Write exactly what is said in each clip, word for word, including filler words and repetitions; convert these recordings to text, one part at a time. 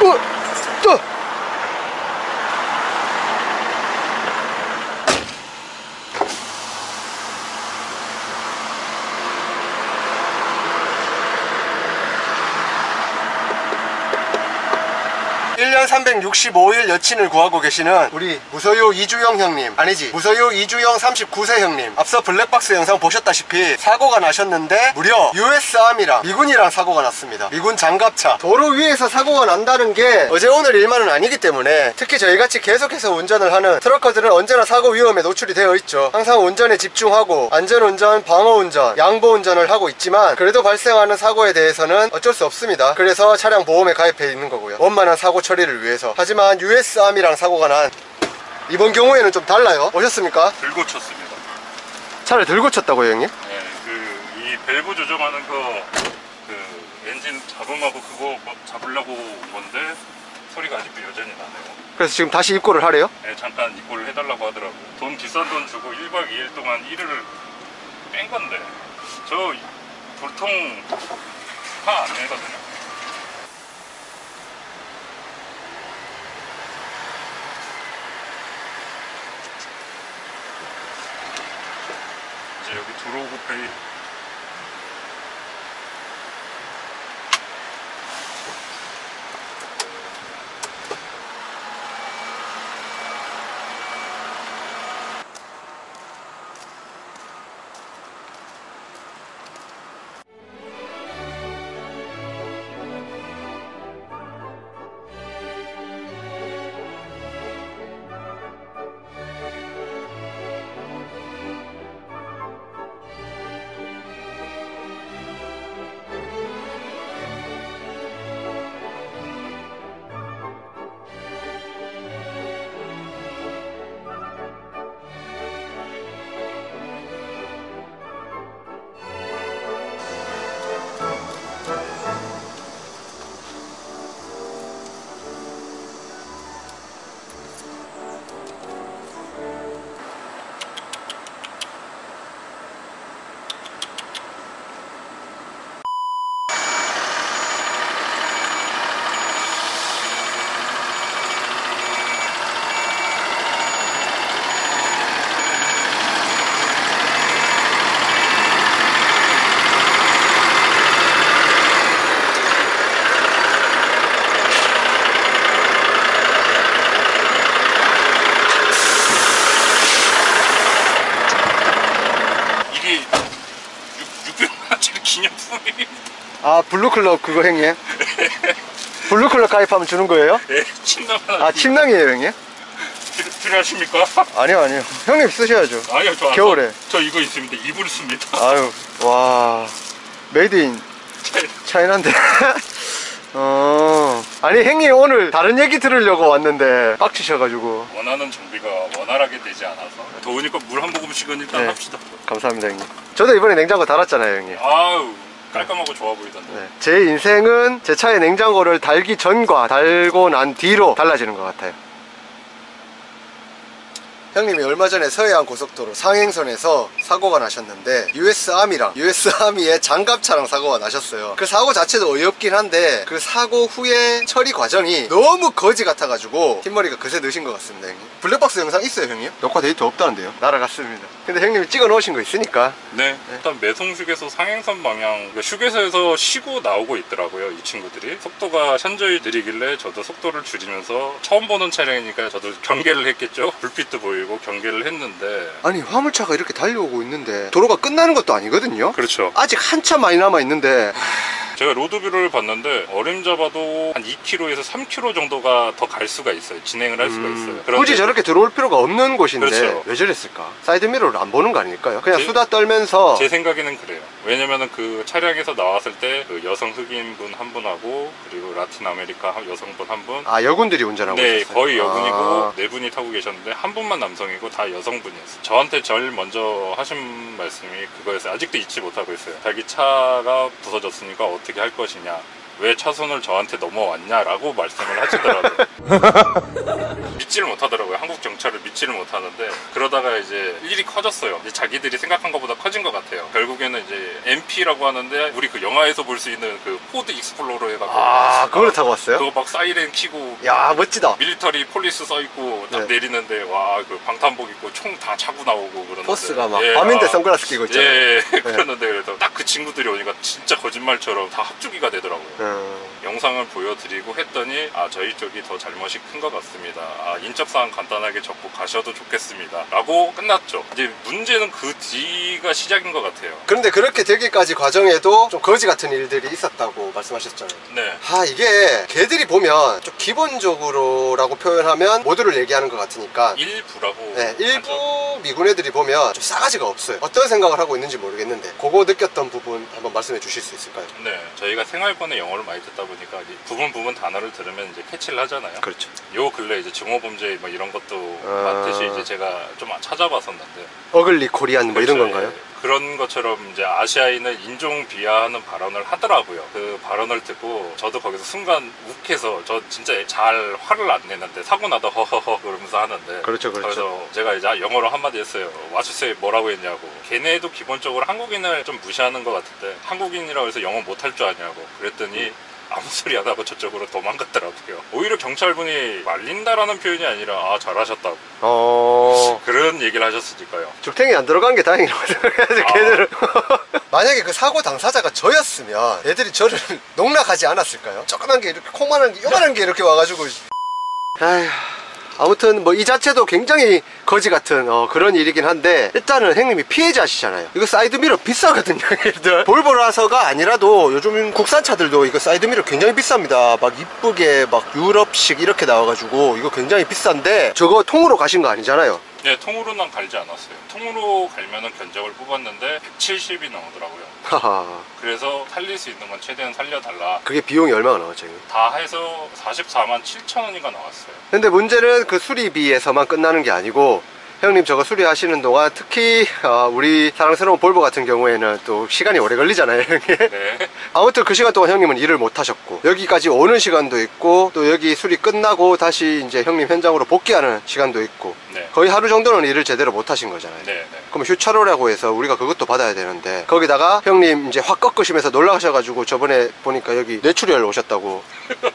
어, 또. 일 년 삼백육십오 일 여친을 구하고 계시는 우리 무소유 이주영 형님, 아니지 무소유 이주영 삼십구 세 형님, 앞서 블랙박스 영상 보셨다시피 사고가 나셨는데 무려 유에스아미랑 미군이랑 사고가 났습니다. 미군 장갑차. 도로 위에서 사고가 난다는 게 어제 오늘 일만은 아니기 때문에 특히 저희같이 계속해서 운전을 하는 트럭커들은 언제나 사고 위험에 노출이 되어 있죠. 항상 운전에 집중하고 안전운전, 방어운전, 양보운전을 하고 있지만 그래도 발생하는 사고에 대해서는 어쩔 수 없습니다. 그래서 차량 보험에 가입해 있는 거고요. 원만한 사고 처리를 위해서. 하지만 유에스아미랑 사고가 난 이번 경우에는 좀 달라요. 오셨습니까? 들고 쳤습니다. 차를 들고 쳤다고요, 형님? 네, 그 이 밸브 조정하는 거 그 엔진 잡음하고 그거 뭐 잡으려고 온 건데 소리가 아직도 여전히 나네요. 그래서 지금 다시 입고를 하래요? 네, 잠깐 입고를 해달라고 하더라고. 돈 비싼 돈 주고 일 박 이 일 동안 일을 뺀 건데 저 보통 화 안 내거든요. 이제 여기 드로우 페이 아, 블루클럽 그거 형님? 블루클럽 가입하면 주는 거예요? 네, 침낭 하나. 아, 침낭이에요 형님? 필요, 필요하십니까? 아니요 아니요, 형님 쓰셔야죠. 아니요, 저 겨울에 저 이거 있습니다. 이불 씁니다. 아유, 와, 메이드 인 차이나인데. 어, 아니 형님 오늘 다른 얘기 들으려고 왔는데 빡치셔가지고. 원하는 정비가 원활하게 되지 않아서 더우니까 물 한 모금씩은 일단 네, 합시다. 감사합니다 형님. 저도 이번에 냉장고 달았잖아요 형님. 아우, 깔끔하고 좋아 보이던데. 네, 제 인생은 제 차의 냉장고를 달기 전과 달고 난 뒤로 달라지는 것 같아요. 형님이 얼마 전에 서해안 고속도로 상행선에서 사고가 나셨는데 유에스아미랑 유에스아미의 장갑차랑 사고가 나셨어요. 그 사고 자체도 어이없긴 한데 그 사고 후에 처리 과정이 너무 거지 같아가지고 흰머리가 그새 넣으신 것 같습니다 형님. 블랙박스 영상 있어요 형님? 녹화 데이터 없다는데요? 날아갔습니다. 근데 형님이 찍어 놓으신 거 있으니까. 네, 네. 일단 매송휴게소 상행선 방향 휴게소에서 쉬고 나오고 있더라고요, 이 친구들이. 속도가 현저히 느리길래 저도 속도를 줄이면서 처음 보는 차량이니까 저도 경계를 했겠죠. 불빛도 보이고 경계를 했는데, 아니 화물차가 이렇게 달려오고 있는데 도로가 끝나는 것도 아니거든요. 그렇죠. 아직 한참 많이 남아 있는데 제가 로드뷰를 봤는데 어림잡아도 한 이 킬로미터에서 삼 킬로미터 정도가 더 갈 수가 있어요. 진행을 할 수가 있어요. 음, 그런데 굳이 저렇게 들어올 필요가 없는 곳인데 그렇죠. 왜 저랬을까? 사이드미러를 안 보는 거 아닐까요? 그냥 제- 수다 떨면서. 제 생각에는 그래요. 왜냐면은 그 차량에서 나왔을 때 그 여성 흑인분 한 분하고 그리고 라틴 아메리카 여성분 한 분, 아, 여군들이 운전하고 네, 있었어요? 거의 여군이고 아, 네 분이 타고 계셨는데 한 분만 남성이고 다 여성분이었어요. 저한테 제일 먼저 하신 말씀이 그거였어요. 아직도 잊지 못하고 있어요. 자기 차가 부서졌으니까 어떻게 할 것이냐, 왜 차선을 저한테 넘어왔냐라고 말씀을 하시더라고요. 믿지를 못하더라고요. 한국 경찰을 믿지를 못하는데, 그러다가 이제 일이 커졌어요. 이제 자기들이 생각한 것보다 커진 것 같아요. 결국에는 이제 지피라고 하는데 우리 그 영화에서 볼 수 있는 그 포드 익스플로러 해갖고 아 그걸 타고 왔어요? 그거 막 사이렌 키고 야 멋지다. 밀리터리 폴리스 써있고 딱 네. 내리는데 와 그 방탄복 입고 총 다 차고 나오고 그러는데 포스가 막 예, 밤인데 아, 선글라스 끼고 있잖아요. 예, 그러는데 그래서 딱 그 친구들이 오니까 진짜 거짓말처럼 다 합주기가 되더라고요. 음. 영상을 보여드리고 했더니 아 저희 쪽이 더 잘못이 큰 것 같습니다. 아 인적사항 간단하게 적고 가셔도 좋겠습니다 라고 끝났죠. 이제 문제는 그 뒤가 시작인 것 같아요. 그런데 그렇게 되기까지 과정에도 좀 거지 같은 일들이 있었다고 말씀하셨잖아요. 네. 아 이게 걔들이 보면 좀 기본적으로라고 표현하면 모두를 얘기하는 것 같으니까 일부라고 네, 일부 하죠. 미군 애들이 보면 좀 싸가지가 없어요. 어떤 생각을 하고 있는지 모르겠는데 그거 느꼈던 부분 한번 말씀해 주실 수 있을까요? 네, 저희가 생활권에 영어를 많이 듣다 보니까 이제 부분 부분 단어를 들으면 이제 캐치를 하잖아요. 그렇죠. 요 근래 이제 증오범죄 뭐 이런 것도 아. 많듯이 이제 제가 좀 찾아봤었는데 어글리 코리안 뭐 이런 그렇죠. 건가요? 예. 그런 것처럼 이제 아시아인을 인종 비하하는 발언을 하더라고요. 그 발언을 듣고 저도 거기서 순간 욱해서 저 진짜 잘 화를 안 내는데 사고 나도 허허허 그러면서 하는데 그렇죠, 그렇죠. 그래서 제가 이제 영어로 한마디 했어요. 와주세요 뭐라고 했냐고. 걔네도 기본적으로 한국인을 좀 무시하는 것 같은데 한국인이라고 해서 영어 못할 줄 아냐고. 그랬더니 아무 소리 안 하고 저쪽으로 도망갔더라고요. 오히려 경찰분이 말린다라는 표현이 아니라 아 잘하셨다고 어... 그런 얘기를 하셨으니까요. 죽탱이 안 들어간 게 다행이라고 생각해야지 아. 걔들은. 만약에 그 사고 당사자가 저였으면 애들이 저를 농락하지 않았을까요? 조그만 게 이렇게 콩만한 게 요만한 게 이렇게 와가지고 아휴 아무튼 뭐 이 자체도 굉장히 거지 같은 어, 그런 일이긴 한데 일단은 형님이 피해자시잖아요. 이거 사이드미러 비싸거든요. 얘들 볼보라서가 아니라도 요즘 국산차들도 이거 사이드미러 굉장히 비쌉니다. 막 이쁘게 막 유럽식 이렇게 나와가지고 이거 굉장히 비싼데 저거 통으로 가신 거 아니잖아요. 네, 통으로는 갈지 않았어요. 통으로 갈면은 견적을 뽑았는데 백칠십이 나오더라고요. 하하. 그래서 살릴 수 있는 건 최대한 살려달라. 그게 비용이 얼마가 나왔죠? 이거? 다 해서 사십사만 칠천 원인가 나왔어요. 근데 문제는 그 수리비에서만 끝나는 게 아니고 형님 저거 수리하시는 동안 특히 어, 우리 사랑스러운 볼보 같은 경우에는 또 시간이 오래 걸리잖아요 형님. 네. 아무튼 그 시간 동안 형님은 일을 못 하셨고 여기까지 오는 시간도 있고 또 여기 수리 끝나고 다시 이제 형님 현장으로 복귀하는 시간도 있고 네. 거의 하루 정도는 일을 제대로 못 하신 거잖아요. 네, 네. 그럼 휴차료라고 해서 우리가 그것도 받아야 되는데 거기다가 형님 이제 확 꺾으시면서 놀라셔가지고 저번에 보니까 여기 뇌출혈 오셨다고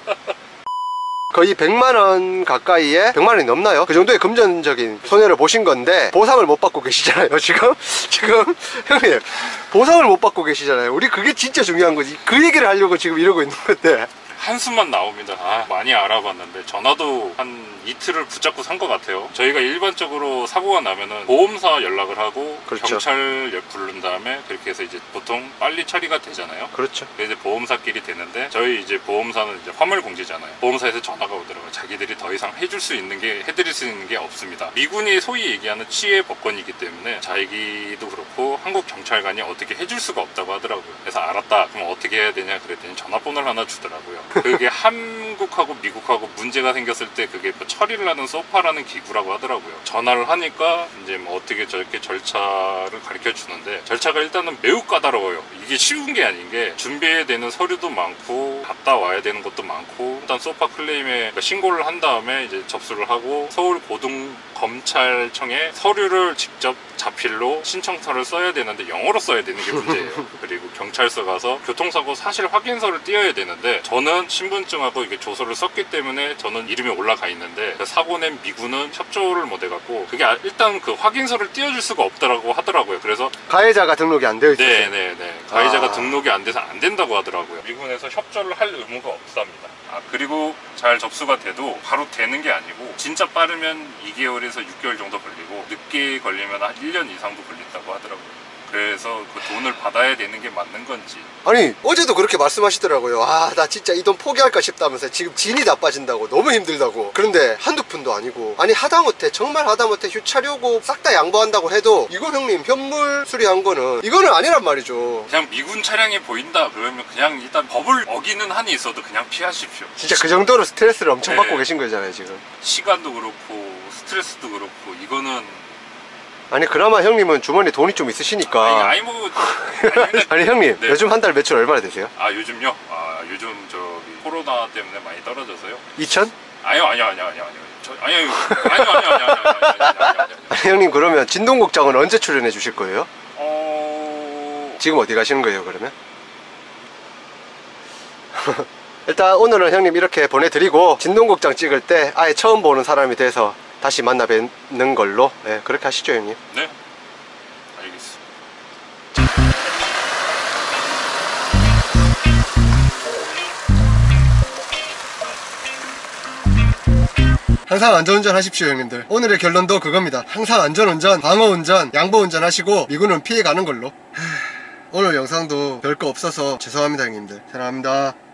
거의 백만 원 가까이에 백만 원이 넘나요? 그 정도의 금전적인 손해를 보신 건데 보상을 못 받고 계시잖아요 지금. 지금 형님 보상을 못 받고 계시잖아요. 우리 그게 진짜 중요한 거지. 그 얘기를 하려고 지금 이러고 있는 건데 한숨만 나옵니다. 아, 많이 알아봤는데 전화도 한 이틀을 붙잡고 산 것 같아요. 저희가 일반적으로 사고가 나면은 보험사 연락을 하고 그렇죠. 경찰 부른 다음에 그렇게 해서 이제 보통 빨리 처리가 되잖아요. 그렇죠. 이제 보험사끼리 되는데 저희 이제 보험사는 이제 화물 공제잖아요. 보험사에서 전화가 오더라고요. 자기들이 더 이상 해줄 수 있는 게 해드릴 수 있는 게 없습니다. 미군이 소위 얘기하는 치해 법권이기 때문에 자기도 그렇고 한국 경찰관이 어떻게 해줄 수가 없다고 하더라고요. 그래서 알았다. 그럼 어떻게 해야 되냐 그랬더니 전화번호를 하나 주더라고요. 그게 한국하고 미국하고 문제가 생겼을 때 그게 뭐 처리를 하는 소파라는 기구라고 하더라고요. 전화를 하니까 이제 뭐 어떻게 저렇게 절차를 가르쳐 주는데 절차가 일단은 매우 까다로워요. 이게 쉬운 게 아닌 게 준비해야 되는 서류도 많고 갔다 와야 되는 것도 많고 일단 소파 클레임에 신고를 한 다음에 이제 접수를 하고 서울 고등 검찰청에 서류를 직접 자필로 신청서를 써야 되는데 영어로 써야 되는 게 문제예요. 그리고 경찰서 가서 교통사고 사실 확인서를 띄어야 되는데 저는 신분증하고 이게 조서를 썼기 때문에 저는 이름이 올라가 있는데 그 사고 낸 미군은 협조를 못 해갖고 그게 일단 그 확인서를 띄워줄 수가 없더라고 하더라고요. 그래서 가해자가 등록이 안 되어 있어요. 네네네 가해자가 아. 등록이 안 돼서 안 된다고 하더라고요. 미군에서 협조를 할 의무가 없답니다. 아, 그리고 잘 접수가 돼도 바로 되는 게 아니고 진짜 빠르면 이 개월에서 육 개월 정도 걸리고 늦게 걸리면 한 일 년 이상도 걸린다고 하더라고요. 그래서 그 돈을 받아야 되는 게 맞는 건지. 아니 어제도 그렇게 말씀하시더라고요. 아 나 진짜 이 돈 포기할까 싶다면서 지금 진이 다 빠진다고 너무 힘들다고. 그런데 한두 푼도 아니고 아니 하다못해 정말 하다못해 휴차료고 싹 다 양보한다고 해도 이거 형님 현물 수리한 거는 이거는 아니란 말이죠. 그냥 미군 차량이 보인다 그러면 그냥 일단 법을 어기는 한이 있어도 그냥 피하십시오. 진짜 그 정도로 스트레스를 엄청 네. 받고 계신 거잖아요 지금. 시간도 그렇고 스트레스도 그렇고 이거는 아니 그나마 형님은 주머니에 돈이 좀 아니, 있으시니까. 아니 뭐 아니, 아니 형님 네. 요즘 한 달 매출 얼마나 되세요? 아 요즘요? 아 요즘 저기 코로나 때문에 많이 떨어져서요? 이천? 아니요 아니요 아니요 아니요 아니요 저, 아니요 아니요 아니요 아니요 아니요 아니요 아니요 아니요 아니 형님 그러면 진동국장은 언제 출연해 주실 거예요? 어... 지금 어디 가시는 거예요 그러면? 일단 오늘은 형님 이렇게 보내드리고 진동극장 찍을 때 아예 처음 보는 사람이 돼서 다시 만나 뵙는 걸로 네, 그렇게 하시죠 형님. 네, 알겠습니다. 항상 안전운전 하십시오 형님들. 오늘의 결론도 그겁니다. 항상 안전운전, 방어운전, 양보운전 하시고 미군은 피해가는 걸로. 오늘 영상도 별거 없어서 죄송합니다 형님들. 사랑합니다.